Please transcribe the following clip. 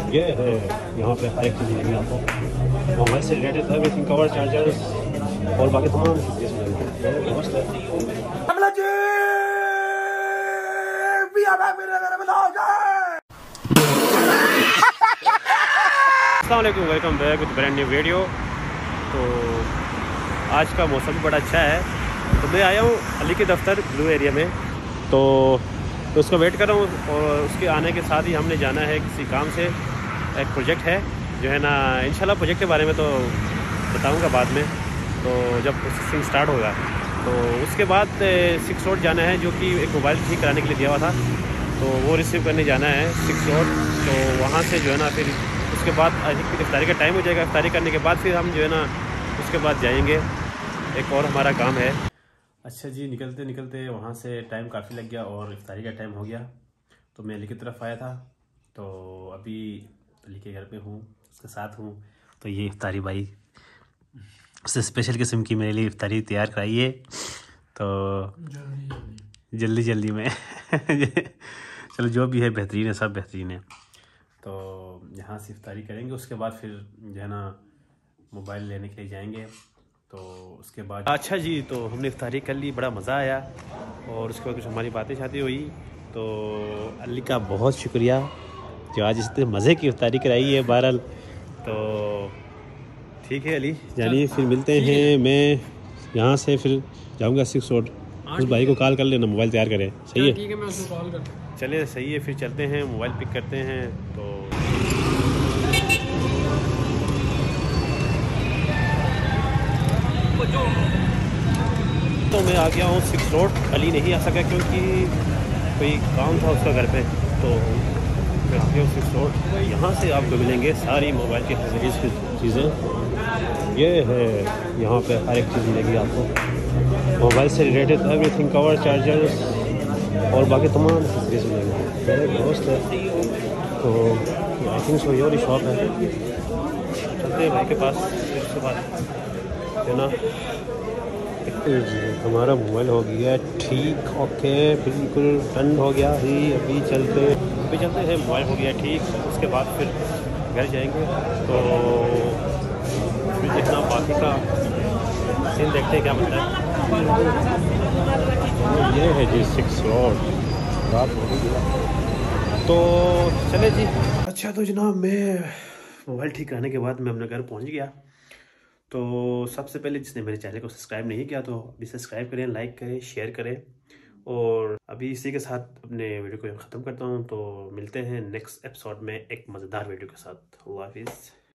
ये है यहाँ पे हर एक चीज़ मिलेगी आपको। मोबाइल से रिलेटेड एवरीथिंग, कवर, चार्जर्स और बाकी तमाम चीज़ें मिलेंगी। मस्त है। अस्सलाम वालेकुम, welcome back with brand new video. तो आज का मौसम भी बड़ा अच्छा है, तो मैं आया हूँ अली के दफ्तर ब्लू एरिया में। तो उसका वेट कर रहा हूँ और उसके आने के साथ ही हमने जाना है किसी काम से। एक प्रोजेक्ट है जो है ना, इंशाल्लाह प्रोजेक्ट के बारे में तो बताऊँगा बाद में, तो जब प्रोसेसिंग स्टार्ट होगा। तो उसके बाद 6 रोड जाना है, जो कि एक मोबाइल ठीक कराने के लिए दिया हुआ था, तो वो रिसीव करने जाना है 6 रोड। तो वहाँ से जो है ना फिर उसके बाद इफ्तारी का टाइम हो जाएगा। इफ्तारी करने के बाद फिर हम जो है ना उसके बाद जाएंगे, एक और हमारा काम है। अच्छा जी, निकलते निकलते वहाँ से टाइम काफ़ी लग गया और इफ्तारी का टाइम हो गया। तो मैं अली की तरफ आया था, तो अभी अली के घर पे हूँ, उसके साथ हूँ। तो ये इफ्तारी भाई उससे स्पेशल किस्म की मेरे लिए इफ्तारी तैयार कराई है, तो जल्दी जल्दी में चलो जो भी है बेहतरीन है, सब बेहतरीन है। तो यहाँ से इफ्तारी करेंगे, उसके बाद फिर जो है ना मोबाइल लेने के लिए जाएंगे। तो उसके बाद अच्छा जी, तो हमने इफ्तारी कर ली, बड़ा मज़ा आया और उसके बाद कुछ हमारी बातें शाती हुई। तो अली का बहुत शुक्रिया जो आज इतने मज़े की इफ्तारी कराई है। बहरहाल तो ठीक है अली जानिए, फिर मिलते हैं। मैं यहाँ से फिर जाऊँगा 6 रोड। उस भाई को कॉल कर लेना, मोबाइल तैयार करें। सही है, ठीक है, मैं उसको कॉल करता हूँ। चलिए सही है, फिर चलते हैं, मोबाइल पिक करते हैं। तो मैं आ गया हूँ 6 रोड। अली नहीं आ सका क्योंकि कोई काम था उसका घर पे, तो मैं आ गया हूँ 6 रोड। यहाँ से आपको मिलेंगे सारी मोबाइल की फैसिलिटीज़ की चीज़ें। ये है यहाँ पे हर एक चीज़ मिलेगी आपको, मोबाइल से रिलेटेड एवरीथिंग, कवर, चार्जर्स और बाकी तमाम फैसिलिटीज़ मिलेंगी। मेरे एक दोस्त है, तो आई थिंक सो ये वाली शॉप है। चलते हैं भाई के पास, फिर उसके बाद है ना जी हमारा मोबाइल हो गया ठीक। ओके, बिल्कुल डन हो गया ही। अभी चलते हैं, मोबाइल हो गया ठीक। उसके बाद फिर घर जाएंगे, तो फिर देखना बाकी का सीन, देखते हैं क्या बनता है। ये है जी 6 रोड, रात हो गई, तो चले जी। अच्छा तो जनाब, मैं मोबाइल ठीक कराने के बाद मैं अपने घर पहुंच गया। तो सबसे पहले जिसने मेरे चैनल को सब्सक्राइब नहीं किया तो अभी सब्सक्राइब करें, लाइक करें, शेयर करें। और अभी इसी के साथ अपने वीडियो को ख़त्म करता हूँ। तो मिलते हैं नेक्स्ट एपिसोड में एक मज़ेदार वीडियो के साथ। अल्लाह हाफिज़।